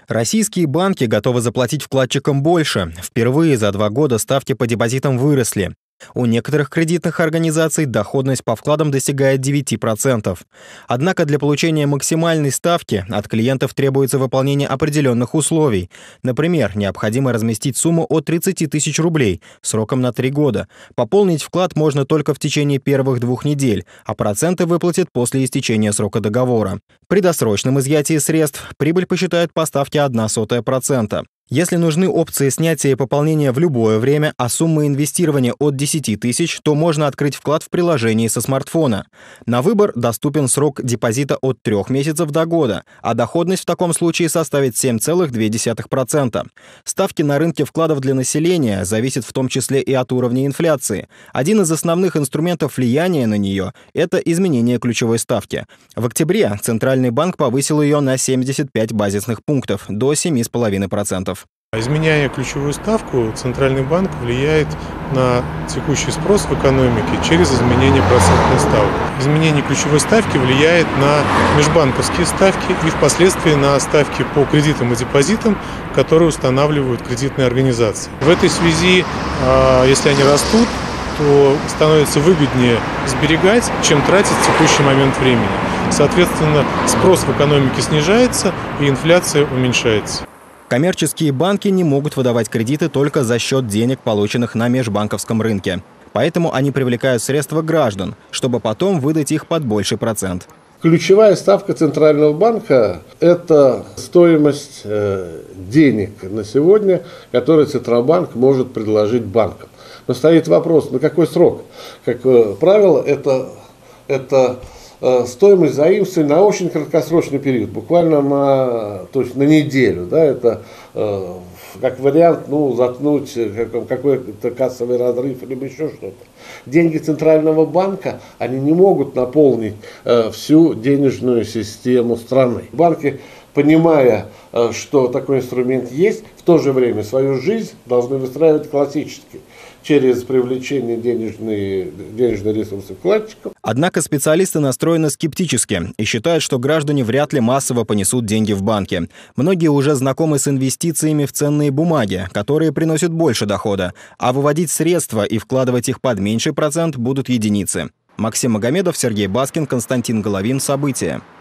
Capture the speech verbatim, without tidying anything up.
Российские банки готовы заплатить вкладчикам больше. Впервые за два года ставки по депозитам выросли. У некоторых кредитных организаций доходность по вкладам достигает девяти процентов. Однако для получения максимальной ставки от клиентов требуется выполнение определенных условий. Например, необходимо разместить сумму от тридцати тысяч рублей сроком на три года. Пополнить вклад можно только в течение первых двух недель, а проценты выплатят после истечения срока договора. При досрочном изъятии средств прибыль посчитают по ставке одна сотая процента. Если нужны опции снятия и пополнения в любое время, а сумма инвестирования от десяти тысяч, то можно открыть вклад в приложении со смартфона. На выбор доступен срок депозита от трех месяцев до года, а доходность в таком случае составит семь целых две десятых процента. Ставки на рынке вкладов для населения зависят в том числе и от уровня инфляции. Один из основных инструментов влияния на нее – это изменение ключевой ставки. В октябре Центральный банк повысил ее на семьдесят пять базисных пунктов, до семи целых пяти десятых процента. Изменяя ключевую ставку, Центральный банк влияет на текущий спрос в экономике через изменение процентной ставки. Изменение ключевой ставки влияет на межбанковские ставки и впоследствии на ставки по кредитам и депозитам, которые устанавливают кредитные организации. В этой связи, если они растут, то становится выгоднее сберегать, чем тратить в текущий момент времени. Соответственно, спрос в экономике снижается и инфляция уменьшается. Коммерческие банки не могут выдавать кредиты только за счет денег, полученных на межбанковском рынке. Поэтому они привлекают средства граждан, чтобы потом выдать их под больший процент. Ключевая ставка Центрального банка – это стоимость э, денег на сегодня, которые Центробанк может предложить банкам. Но стоит вопрос, на какой срок? Как э, правило, это, это э, стоимость заимствования на очень краткосрочный период, буквально на, то есть на неделю. Да, это э, как вариант ну, заткнуть какой-то кассовый разрыв или еще что-то. Деньги Центрального банка, они не могут наполнить э, всю денежную систему страны. Банки, понимая, э, что такой инструмент есть, в то же время свою жизнь должны выстраивать классически, через привлечение денежных, денежных ресурсов вкладчиков. Однако специалисты настроены скептически и считают, что граждане вряд ли массово понесут деньги в банке. Многие уже знакомы с инвестициями в ценные бумаги, которые приносят больше дохода, а выводить средства и вкладывать их под меньший процент будут единицы. Максим Магомедов, Сергей Баскин, Константин Головин. События.